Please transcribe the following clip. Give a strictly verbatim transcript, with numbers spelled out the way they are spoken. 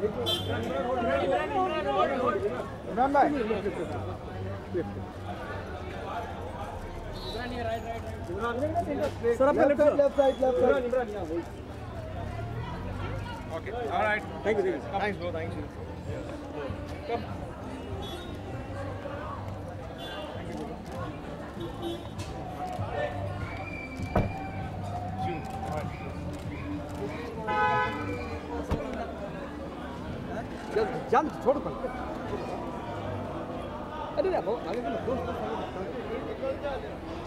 इमरान भाई सर आपका left left side left side Imran यहां वही okay alright thank you thanks bro thank you कम जल्द छोड़ पर अरे आगे